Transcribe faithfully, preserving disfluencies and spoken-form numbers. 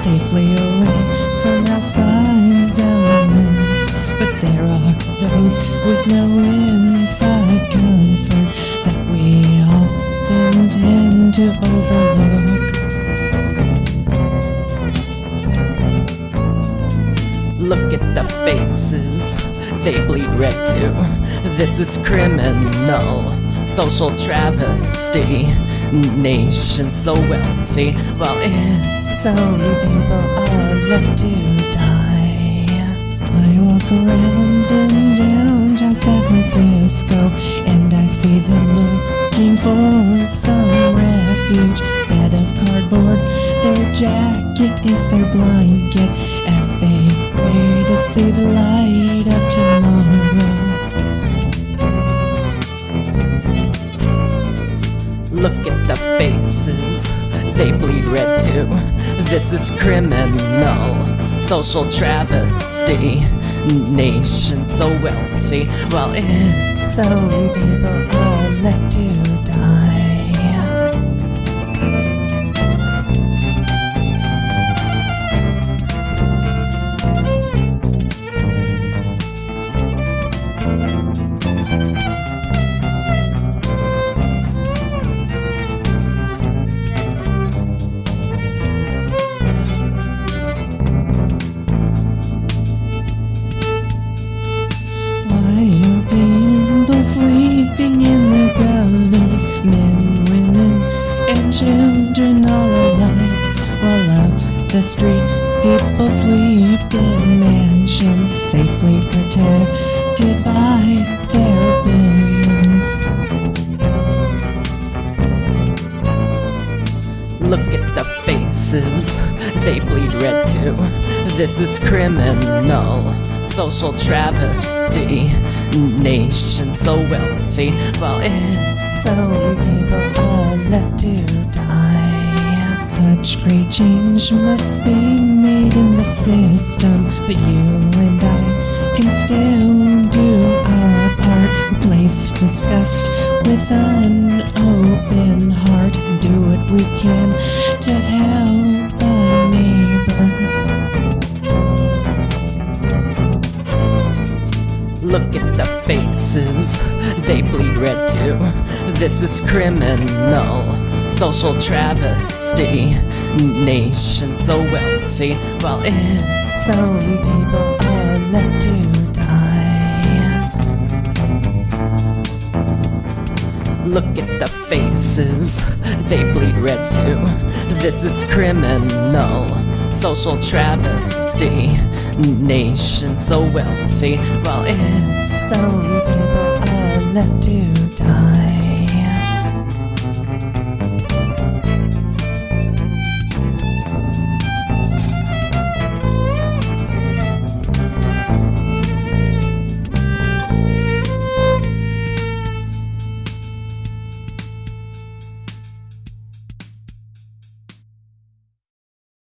safely away from outside's elements. But there are those with no inside comfort that we often tend to overlook. Look at the faces, they bleed red too. This is criminal, social travesty. Nation so wealthy, while some people are left to die. I walk around in downtown San Francisco, and I see them looking for some refuge. Bed of cardboard, their jacket is their blanket, as they pray to see the light of tomorrow. Look at the faces, they bleed red too. This is criminal, social travesty. Nation so wealthy, while some people are left to die. Sleeping in the gutters, men, women, and children all alike. While up the street, people sleep in mansions, safely protected by their billions. Look at the faces, they bleed red too. This is criminal, social travesty. Nation so wealthy, while some people are left to die. Such great change must be made in the system, but you and I can still do our part. Replace disgust with an open heart. Do what we can to help a neighbor. Look at the faces, they bleed red too. This is criminal, social travesty. Nation so wealthy, while some people are left to die. Look at the faces, they bleed red too. This is criminal, social travesty. Nation so wealthy, while some people are left to die.